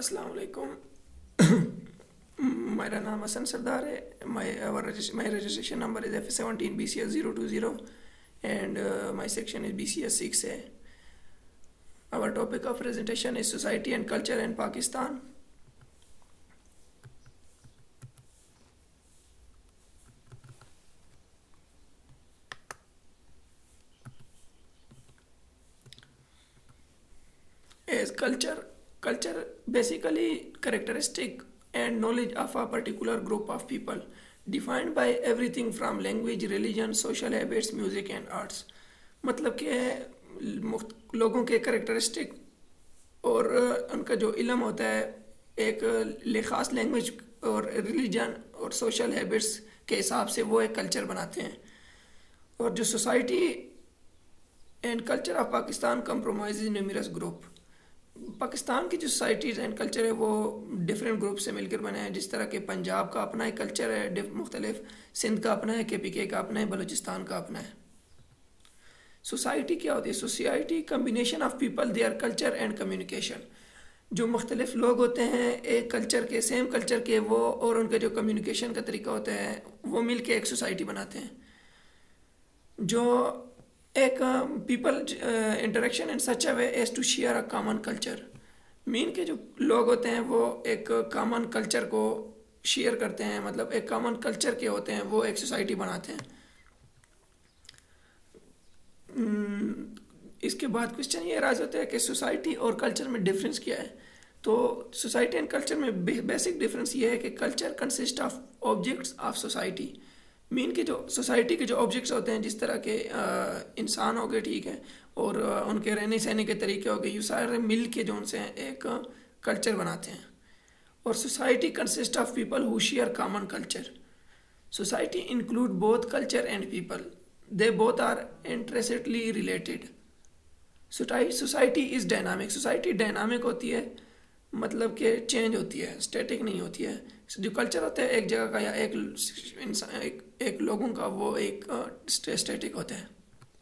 अस्सलाम वालेकुम। मेरा नाम हसन सरदार है। My registration number is F17 BCS 020 and my section is BCS 6A. Our topic of presentation is society and culture in Pakistan. As culture basically characteristic and knowledge of a particular group of people, defined by everything from language, religion, social habits, music and arts. मतलब कि लोगों के characteristic और उनका जो इल्म होता है एक ख़ास लैंग्वेज और रिलीजन और सोशल हैबिट्स के हिसाब से वो एक कल्चर बनाते हैं। और जो society and culture of Pakistan compromise numerous group. Pakistan की जो सोसाइटीज़ एंड कल्चर है वो डिफरेंट ग्रुप से मिलकर बने हैं। जिस तरह के पंजाब का अपना एक कल्चर है मुख्तलिफ, सिंध का अपना है, KPK का अपना है, बलूचिस्तान का अपना है। सोसाइटी क्या होती है? Society combination of people, their culture and communication. जो मुख्तलिफ लोग होते हैं एक कल्चर के, सेम कल्चर के, वो और उनका जो कम्युनिकेशन का तरीका होता है वो मिल के एक सोसाइटी बनाते हैं। जो एक people interaction in such a way as to share a common culture. Mean के जो लोग होते हैं वो एक कॉमन कल्चर को शेयर करते हैं, मतलब एक कॉमन कल्चर के होते हैं, वो एक सोसाइटी बनाते हैं। इसके बाद क्वेश्चन ये राज होता है कि सोसाइटी और कल्चर में डिफरेंस क्या है। तो सोसाइटी एंड कल्चर में बेसिक डिफरेंस ये है कि culture consist of objects of society. Mean के जो सोसाइटी के जो ऑब्जेक्ट्स होते हैं, जिस तरह के इंसान हो गए, ठीक है, और उनके रहने सहने के तरीके हो गए, ये सारे मिल के जो उनसे एक कल्चर बनाते हैं। और society consist of people who share common culture. Society include both culture and people, they both are interestedly related. Society is dynamic. Society dynamic होती है, मतलब कि चेंज होती है, स्टैटिक नहीं होती है। जो कल्चर होता है एक जगह का या एक इंसान एक लोगों का, वो एक स्टैटिक होता है।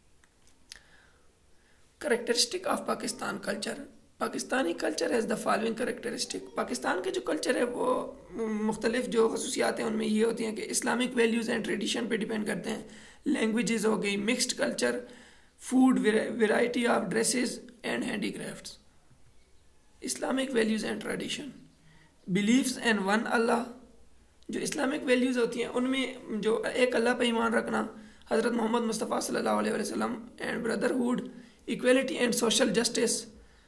Characteristic of Pakistan culture. Pakistani culture has the following characteristic. Pakistan के जो कल्चर है वो मुख्तलिफ जो खसूसियात हैं उनमें ये होती हैं कि इस्लामिक वैल्यूज़ एंड ट्रेडिशन पे डिपेंड करते हैं। लैंग्वेजेस हो गई, mixed culture, food, variety of dresses and handicrafts. Islamic values and tradition, believes and one Allah. जो इस्लामिक वैल्यूज़ होती हैं उनमें जो एक अल्लाह पर ईमान रखना, हज़रत मोहम्मद मुस्तफ़ा सल्लल्लाहु अलैहि वसल्लम, and brotherhood, equality and social justice.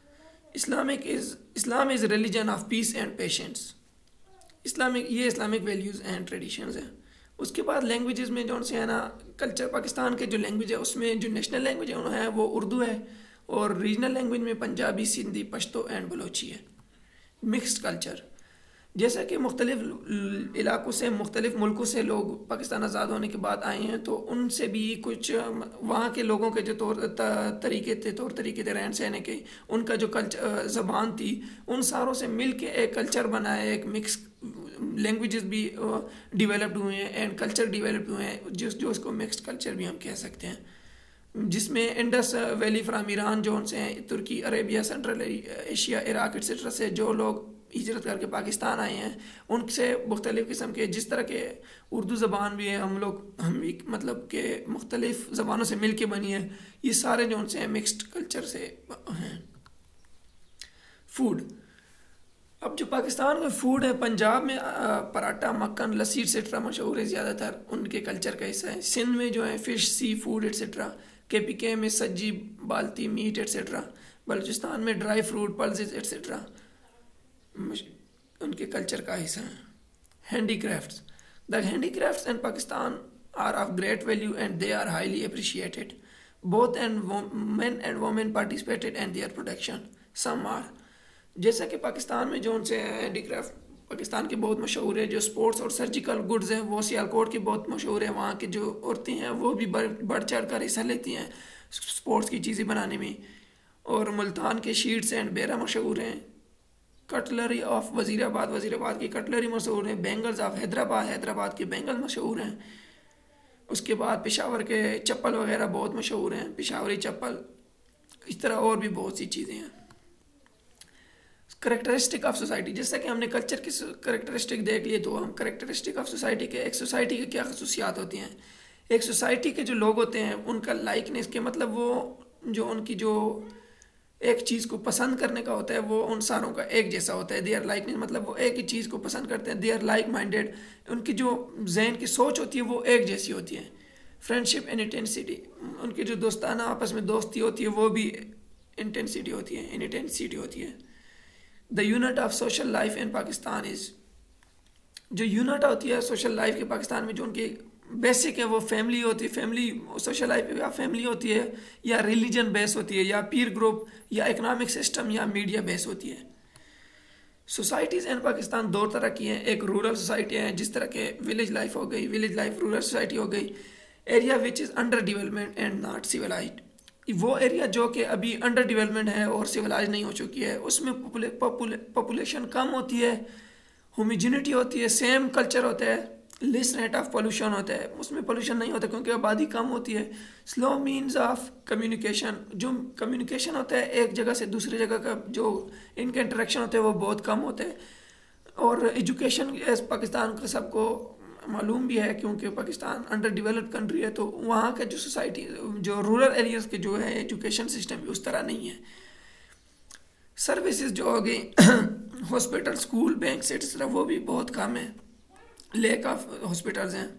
Islam is religion of peace and patience. ये इस्लामिक वैल्यूज़ एंड ट्रेडिशंस हैं। उसके बाद लैंग्वेजेस में जो से है ना, कल्चर पाकिस्तान के जो लैंग्वेज है उसमें जो नेशनल लैंग्वेज है वो उर्दू है, और रीजनल लैंग्वेज में पंजाबी, सिंधी, पश्तो एंड बलोची है। मिक्स्ड कल्चर, जैसा कि मुख्तलिफ इलाकों से, मुख्तलिफ मुल्कों से लोग पाकिस्तान आज़ाद होने के बाद आए हैं, तो उनसे भी कुछ वहाँ के लोगों के जो तरीके थे रहन सहने के, उनका जो कल्चर ज़बान थी, उन सारों से मिल के एक कल्चर बना है। एक मिक्स लैंग्वेजेस भी डिवेलप्ड हुए हैं एंड कल्चर डिवेलप हुए हैं, जो उसको मिक्स्ड कल्चर भी हम कह सकते हैं। जिसमें Indus valley from Iran zone से हैं, Turkey, Arabia, central Asia, Iraq etcetera से जो लोग हिजरत करके पाकिस्तान आए हैं, उनसे मुख्तलिफ़ किस्म के, जिस तरह के उर्दू ज़बान भी है, हम भी मतलब के मुख्तलिफ़ ज़बानों से मिल के बनी है। ये सारे जो उनसे मिक्स्ड कल्चर से हैं। फूड, अब जो पाकिस्तान का फूड है, पंजाब में पराठा, मक्खन, लस्सी एक्सेट्रा मशहूर है, ज़्यादातर उनके कल्चर का हिस्सा है। सिंध में जो है fish, sea food etcetera. KPK में सज्जी, बाल्टी, मीट एक्सेट्रा। बलूचिस्तान में ड्राई फ्रूट, पल्सेस एक्सेट्रा उनके कल्चर का हिस्सा है। Handicrafts, the handicrafts in Pakistan are of great value and they are highly appreciated. Both men and women participated in their production. Some are, जैसा कि पाकिस्तान में जो उनसे हैंडीक्राफ्ट पाकिस्तान के बहुत मशहूर है। जो स्पोर्ट्स और सर्जिकल गुड्स हैं वो सियालकोट की बहुत मशहूर है। वहाँ की जो औरतें हैं वो भी बढ़ चढ़ कर हिस्सा लेती हैं स्पोर्ट्स की चीज़ें बनाने में। और मुल्तान के शीट्स एंड बेरा मशहूर हैं। कटलरी ऑफ वज़ीराबाद की कटलरी मशहूर है। बैंगल्स ऑफ हैदराबाद के बैंगल मशहूर हैं। उसके बाद पेशावर के चप्पल वगैरह बहुत मशहूर हैं, पेशावरी चप्पल। इस तरह और भी बहुत सी चीज़ें हैं। करेक्टरिस्टिक ऑफ सोसाइटी, जैसा कि हमने कल्चर की करेक्टरिस्टिक देख लिए, तो हम करेक्टरिस्टिक ऑफ सोसाइटी के, एक सोसाइटी की क्या खसूसियात होती हैं। एक सोसाइटी के जो लोग होते हैं उनका लाइकनेस के मतलब वो जो उनकी जो एक चीज़ को पसंद करने का होता है वो उन सारों का एक जैसा होता है। दे आर लाइकनेस मतलब वो एक ही चीज़ को पसंद करते हैं। दे आर लाइक माइंडेड, उनकी जो जहन की सोच होती है वो एक जैसी होती है। फ्रेंडशिप एंड इंटेंसिटी, उनकी जो दोस्ताना आपस में दोस्ती होती है वो भी इंटेंसिटी होती है, इंटेंसिटी होती है। The unit of social life in Pakistan is, जो यूनिट होती है सोशल लाइफ के पाकिस्तान में, जो उनकी बेसिक है वो फैमिली होती है। फैमिली सोशल लाइफ या फैमिली होती है, या रिलीजन बेस होती है, या पीर ग्रुप, या इकोनॉमिक सिस्टम, या मीडिया बेस होती है। सोसाइटीज़ इन पाकिस्तान दो तरह की हैं। एक रूरल सोसाइटी है, जिस तरह के विलेज लाइफ हो गई, विलेज लाइफ रूरल सोसाइटी हो गई। Area which is under development and not civilized, वो एरिया जो कि अभी अंडर डेवलपमेंट है और सिविलाइज नहीं हो चुकी है, उसमें पॉपुलेशन कम होती है, होमोजेनिटी होती है, सेम कल्चर होता है, लेस रेट ऑफ पोल्यूशन होता है। उसमें पोल्यूशन नहीं होता क्योंकि आबादी कम होती है। स्लो मीन्स ऑफ कम्युनिकेशन, जो कम्युनिकेशन होता है एक जगह से दूसरी जगह का जो इनका इंटरेक्शन होता है वो बहुत कम होता है। और एजुकेशन एज पाकिस्तान का सबको मालूम भी है, क्योंकि पाकिस्तान अंडर डेवलप्ड कंट्री है, तो वहाँ के जो सोसाइटी जो रूरल एरियाज़ के जो है एजुकेशन सिस्टम भी उस तरह नहीं है। सर्विसेज जो हो गई हॉस्पिटल, स्कूल, बैंक एक्सेट्रा, वो भी बहुत कम है। लेक ऑफ हॉस्पिटल्स हैं।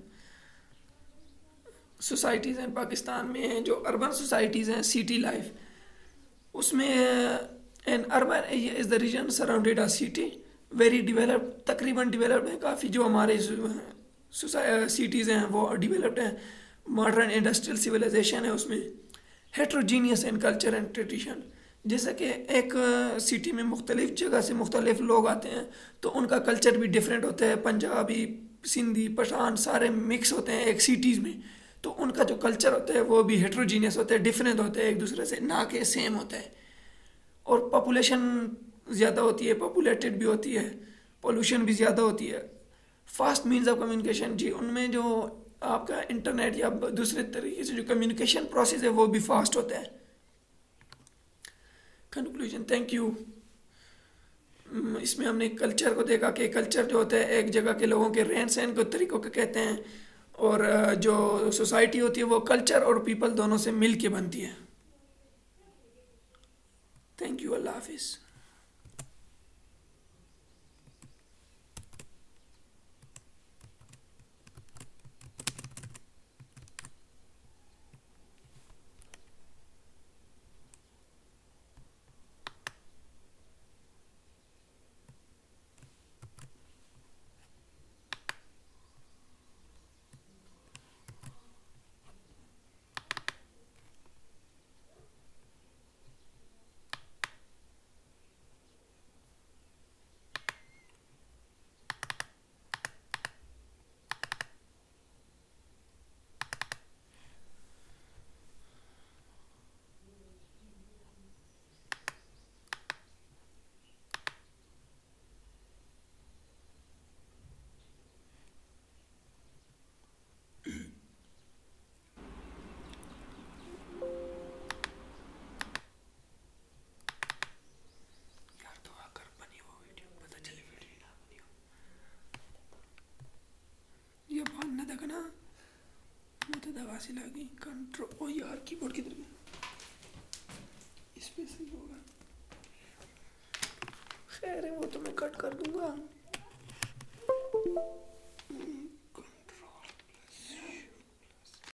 सोसाइटीज़ हैं पाकिस्तान में जो अर्बन सोसाइटीज़ हैं, सिटी लाइफ, उसमें an urban is the region surrounded a city very developed, तकरीबन डेवलप्ड है काफ़ी। जो हमारे सिटीज़ हैं वो डेवलप्ड हैं, मॉडर्न इंडस्ट्रियल सिविलाइजेशन है उसमें। Heterogeneous in culture and tradition, जैसे कि एक सिटी में मुख्तलिफ जगह से मुख्तलिफ लोग आते हैं तो उनका कल्चर भी डिफरेंट होता है। पंजाबी, सिंधी, पठान सारे मिक्स होते हैं एक सिटीज़ में, तो उनका जो कल्चर होता है वो भी हेट्रोजीनियस होता है, डिफरेंट होता है एक दूसरे से, ना कि सेम होता है। और पॉपुलेशन ज़्यादा होती है, पॉपुलेटेड भी होती है, पोल्यूशन भी ज़्यादा होती है। फास्ट मीन्स ऑफ कम्युनिकेशन, जी उनमें जो आपका इंटरनेट या दूसरे तरीके से जो कम्युनिकेशन प्रोसेस है वो भी फास्ट होता है। Conclusion, thank you. इसमें हमने कल्चर को देखा कि कल्चर जो होता है एक जगह के लोगों के रहन सहन के तरीक़ों को कहते हैं, और जो सोसाइटी होती है वो कल्चर और पीपल दोनों से मिल के बनती है। थैंक यू, अल्लाह हाफिज़। ये बहुत न देखना, मुझे दवा से लगी कंट्रोल। ओ यार कीबोर्ड किधर गया, इस पे सही होगा। खैर है वो तो मैं कट कर दूंगा।